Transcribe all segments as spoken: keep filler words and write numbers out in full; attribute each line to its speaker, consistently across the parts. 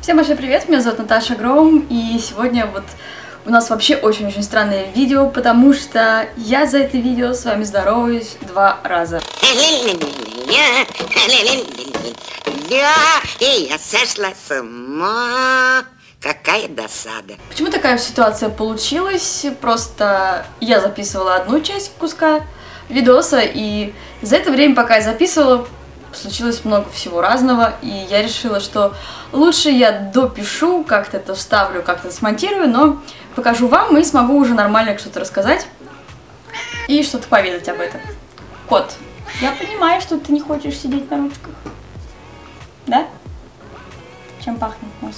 Speaker 1: Всем большой привет, меня зовут Наташа Гром, и сегодня вот у нас вообще очень-очень странное видео, потому что я за это видео с вами здороваюсь два раза.
Speaker 2: Я сошла с ума. Какая досада.
Speaker 1: Почему такая ситуация получилась? Просто я записывала одну часть куска видоса, и за это время, пока я записывала, случилось много всего разного, и я решила, что лучше я допишу, как-то это вставлю, как-то смонтирую, но покажу вам и смогу уже нормально что-то рассказать и что-то поведать об этом. Кот, я понимаю, что ты не хочешь сидеть на ручках. Да? Чем пахнет нос?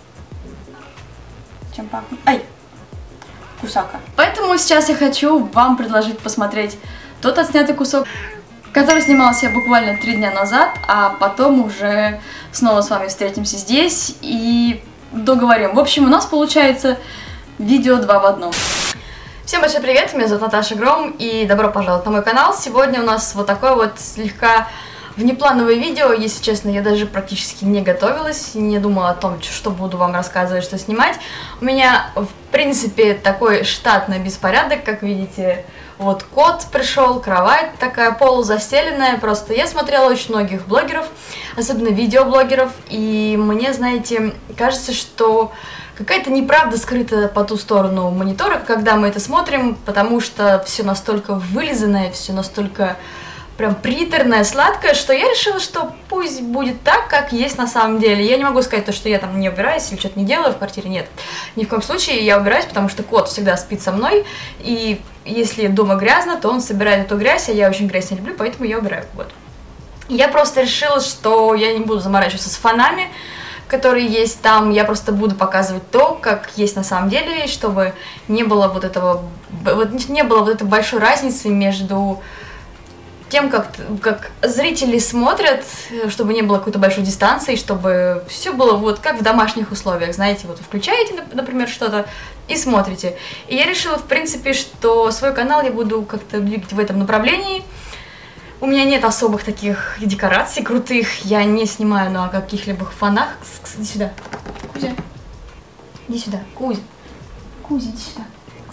Speaker 1: Чем пахнет? Ай! Кусака. Поэтому сейчас я хочу вам предложить посмотреть тот отснятый кусок, который снимался буквально три дня назад, а потом уже снова с вами встретимся здесь и договорим. В общем, у нас получается видео два в одном. Всем большой привет, меня зовут Наташа Гром, и добро пожаловать на мой канал. Сегодня у нас вот такое вот слегка внеплановое видео. Если честно, я даже практически не готовилась, не думала о том, что буду вам рассказывать, что снимать. У меня, в принципе, такой штатный беспорядок, как видите. Вот кот пришел, кровать такая полузастеленная, просто я смотрела очень многих блогеров, особенно видеоблогеров, и мне, знаете, кажется, что какая-то неправда скрыта по ту сторону монитора, когда мы это смотрим, потому что все настолько вылизанное, все настолько прям приторное, сладкое, что я решила, что пусть будет так, как есть на самом деле. Я не могу сказать то, что я там не убираюсь или что-то не делаю в квартире, нет. Ни в коем случае я убираюсь, потому что кот всегда спит со мной, и если дома грязно, то он собирает эту грязь, а я очень грязь не люблю, поэтому я убираю. Вот. Я просто решила, что я не буду заморачиваться с фонами, которые есть там, я просто буду показывать то, как есть на самом деле, чтобы не было вот этого, вот не было вот этой большой разницы между тем, как, как зрители смотрят, чтобы не было какой-то большой дистанции, чтобы все было вот как в домашних условиях, знаете, вот вы включаете, например, что-то и смотрите. И я решила, в принципе, что свой канал я буду как-то двигать в этом направлении. У меня нет особых таких декораций крутых, я не снимаю на каких-либо фонах. Иди сюда, Кузя, иди сюда, Кузя, Кузя, иди сюда.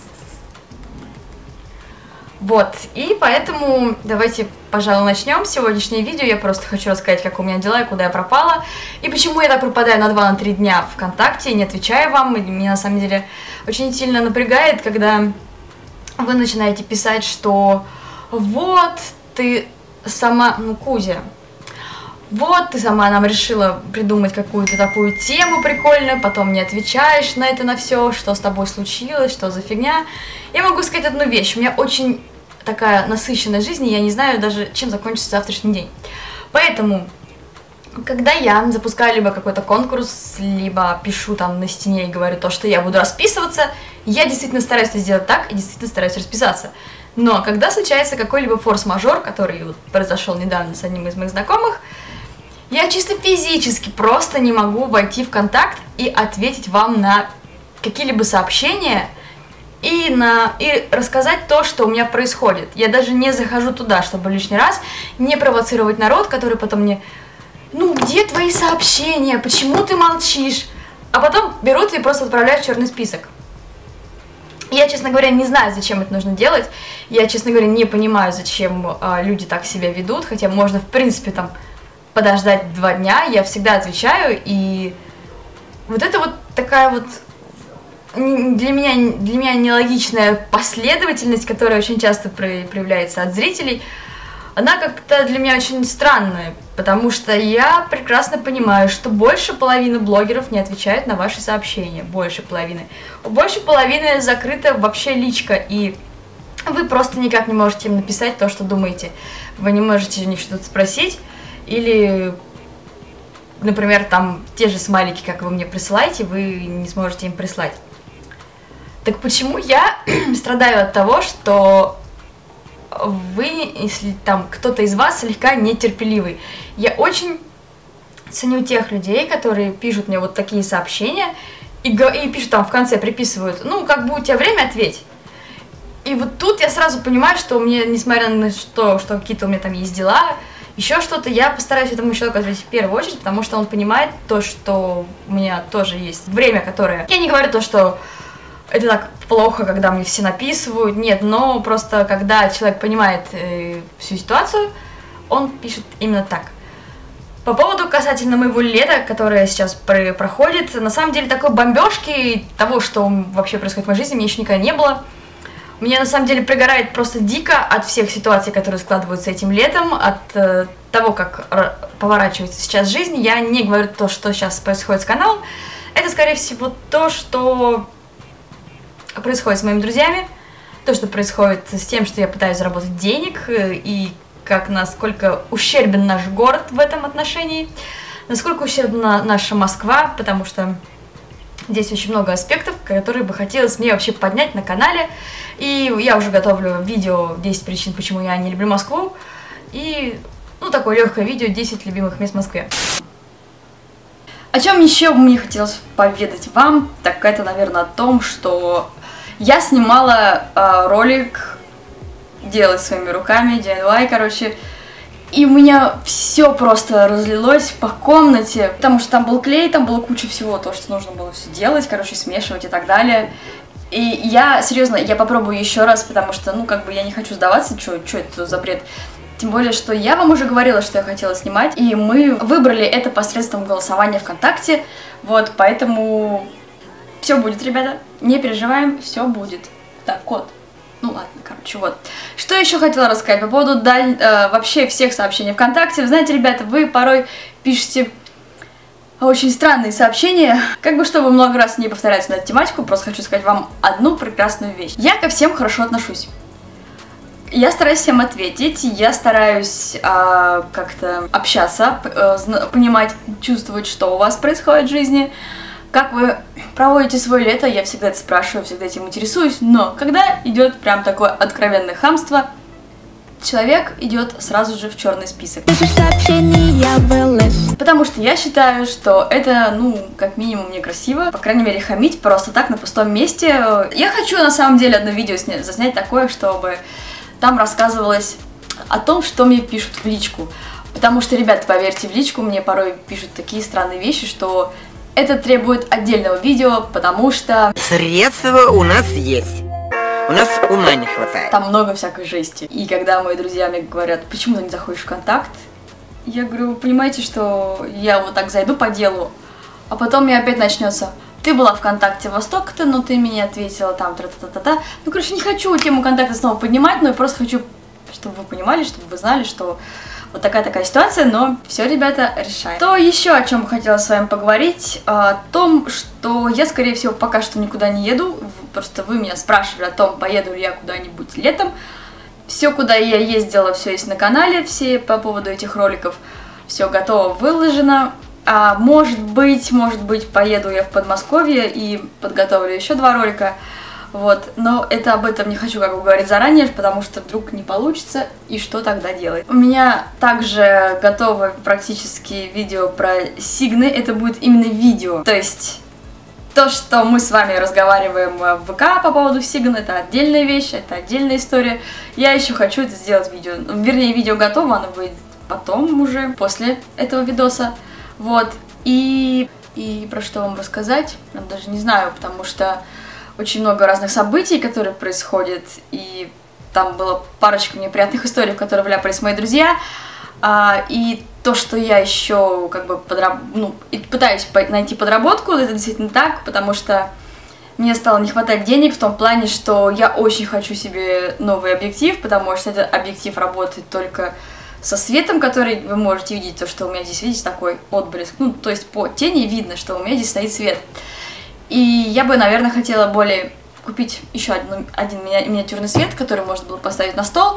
Speaker 1: Вот, и поэтому давайте, пожалуй, начнем сегодняшнее видео. Я просто хочу рассказать, как у меня дела и куда я пропала, и почему я так пропадаю на два-три дня ВКонтакте, не отвечаю вам. И меня на самом деле очень сильно напрягает, когда вы начинаете писать, что вот, ты сама, ну, Кузя, вот, ты сама нам решила придумать какую-то такую тему прикольную, потом не отвечаешь на это, на все, что с тобой случилось, что за фигня. Я могу сказать одну вещь, у меня очень такая насыщенная жизнь, и я не знаю даже, чем закончится завтрашний день. Поэтому, когда я запускаю либо какой-то конкурс, либо пишу там на стене и говорю то, что я буду расписываться, я действительно стараюсь это сделать так, и действительно стараюсь расписаться. Но когда случается какой-либо форс-мажор, который вот произошел недавно с одним из моих знакомых, я чисто физически просто не могу войти в контакт и ответить вам на какие-либо сообщения и, на, и рассказать то, что у меня происходит. Я даже не захожу туда, чтобы лишний раз не провоцировать народ, который потом мне: ну где твои сообщения, почему ты молчишь? А потом берут и просто отправляют в черный список. Я, честно говоря, не знаю, зачем это нужно делать. Я, честно говоря, не понимаю, зачем а, люди так себя ведут, хотя можно, в принципе, там подождать два дня, я всегда отвечаю, и вот это вот такая вот для меня, для меня нелогичная последовательность, которая очень часто проявляется от зрителей, она как-то для меня очень странная, потому что я прекрасно понимаю, что больше половины блогеров не отвечают на ваши сообщения, больше половины. У больше половины закрыта вообще личка, и вы просто никак не можете им написать то, что думаете. Вы не можете у них что-то спросить, или, например, там те же смайлики, как вы мне присылаете, вы не сможете им прислать. Так почему я страдаю от того, что вы, если там кто-то из вас слегка нетерпеливый? Я очень ценю тех людей, которые пишут мне вот такие сообщения и, и пишут там в конце, приписывают: ну, как бы у тебя время, ответь. И вот тут я сразу понимаю, что мне, несмотря на то, что какие-то у меня там есть дела, еще что-то, я постараюсь этому человеку ответить в первую очередь, потому что он понимает то, что у меня тоже есть время, которое... Я не говорю то, что это так плохо, когда мне все написывают, нет, но просто когда человек понимает э, всю ситуацию, он пишет именно так. По поводу касательно моего лета, которое сейчас про проходит, на самом деле такой бомбежки, того, что вообще происходит в моей жизни, мне еще никогда не было. Меня на самом деле пригорает просто дико от всех ситуаций, которые складываются этим летом, от э, того, как поворачивается сейчас жизнь. Я не говорю то, что сейчас происходит с каналом. Это, скорее всего, то, что происходит с моими друзьями, то, что происходит с тем, что я пытаюсь заработать денег, и как насколько ущербен наш город в этом отношении, насколько ущербна наша Москва, потому что здесь очень много аспектов, которые бы хотелось мне вообще поднять на канале. И я уже готовлю видео десять причин, почему я не люблю Москву. И, ну, такое легкое видео десять любимых мест в Москве. О чем еще мне хотелось поведать вам, так это, наверное, о том, что я снимала э, ролик «Делать своими руками», ди ай вай, короче. И у меня все просто разлилось по комнате, потому что там был клей, там было куча всего, то, что нужно было все делать, короче, смешивать и так далее. И я, серьезно, я попробую еще раз, потому что, ну, как бы я не хочу сдаваться, что это за бред. Тем более, что я вам уже говорила, что я хотела снимать, и мы выбрали это посредством голосования ВКонтакте, вот, поэтому все будет, ребята, не переживаем, все будет. Так, кот. Ну ладно, короче, вот. Что еще хотела рассказать по поводу даль... э, вообще всех сообщений ВКонтакте. Вы знаете, ребята, вы порой пишете очень странные сообщения. Как бы, чтобы много раз не повторяться на эту тематику, просто хочу сказать вам одну прекрасную вещь. Я ко всем хорошо отношусь. Я стараюсь всем ответить, я стараюсь э, как-то общаться, э, понимать, чувствовать, что у вас происходит в жизни. Как вы проводите свое лето, я всегда это спрашиваю, всегда этим интересуюсь, но когда идет прям такое откровенное хамство, человек идет сразу же в черный список. Потому что я считаю, что это, ну, как минимум некрасиво, по крайней мере, хамить просто так на пустом месте. Я хочу на самом деле одно видео снять, заснять такое, чтобы там рассказывалось о том, что мне пишут в личку. Потому что, ребята, поверьте, в личку мне порой пишут такие странные вещи, что это требует отдельного видео, потому что...
Speaker 2: Средства у нас есть. У нас ума не хватает.
Speaker 1: Там много всякой жести. И когда мои друзья мне говорят, почему ты не заходишь в контакт, я говорю, вы понимаете, что я вот так зайду по делу, а потом мне опять начнется: ты была в контакте во столько-то, но ты мне ответила там тра-та-та-та-та. Ну, короче, не хочу тему контакта снова поднимать, но я просто хочу, чтобы вы понимали, чтобы вы знали, что... Вот такая-такая ситуация, но все, ребята, решаем. То еще о чем хотела с вами поговорить, о том, что я, скорее всего, пока что никуда не еду. Просто вы меня спрашивали о том, поеду ли я куда-нибудь летом. Все, куда я ездила, все есть на канале, все по поводу этих роликов. Все готово, выложено. А может быть, может быть, поеду я в Подмосковье и подготовлю еще два ролика. Вот, но это об этом не хочу как бы говорить заранее, потому что вдруг не получится, и что тогда делать. У меня также готово практически видео про сигны, это будет именно видео. То есть, то, что мы с вами разговариваем в ВК по поводу сигн, это отдельная вещь, это отдельная история. Я еще хочу это сделать видео, вернее, видео готово, оно выйдет потом уже, после этого видоса. Вот, и, и про что вам рассказать, прям даже не знаю, потому что... Очень много разных событий, которые происходят, и там было парочка неприятных историй, в которые вляпались мои друзья, а, и то, что я еще как бы подраб... ну, пытаюсь найти подработку, это действительно так, потому что мне стало не хватать денег в том плане, что я очень хочу себе новый объектив, потому что этот объектив работает только со светом, который вы можете видеть, то, что у меня здесь, видите, такой отблеск, ну, то есть по тени видно, что у меня здесь стоит свет. И я бы, наверное, хотела более купить еще один, один ми миниатюрный свет, который можно было поставить на стол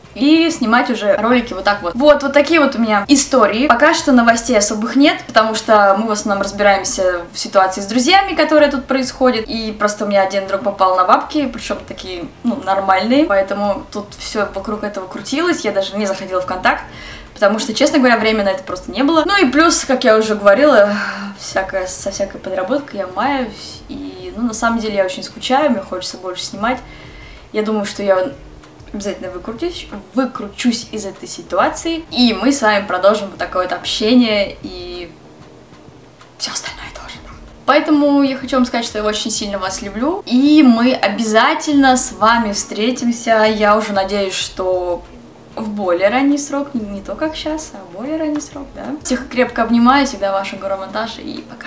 Speaker 1: и снимать уже ролики вот так вот. Вот, вот такие вот у меня истории. Пока что новостей особых нет, потому что мы в основном разбираемся в ситуации с друзьями, которые тут происходят. И просто у меня один друг попал на бабки, причем такие, ну, нормальные. Поэтому тут все вокруг этого крутилось, я даже не заходила в контакт. Потому что, честно говоря, времени на это просто не было. Ну и плюс, как я уже говорила, всякая, со всякой подработкой я маюсь. И, ну, на самом деле я очень скучаю, мне хочется больше снимать. Я думаю, что я обязательно выкручусь, выкручусь из этой ситуации, и мы с вами продолжим вот такое вот общение и все остальное тоже. Поэтому я хочу вам сказать, что я очень сильно вас люблю, и мы обязательно с вами встретимся. Я уже надеюсь, что в более ранний срок, не, не то как сейчас, а в более ранний срок, да. Всех крепко обнимаю, всегда ваша Гора Монтаж, и пока.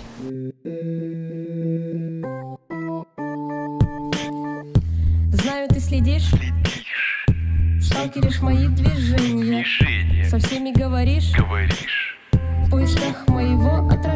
Speaker 3: Знаю, ты следишь, сталкеришь мои движения, со всеми говоришь, в поисках моего отражения.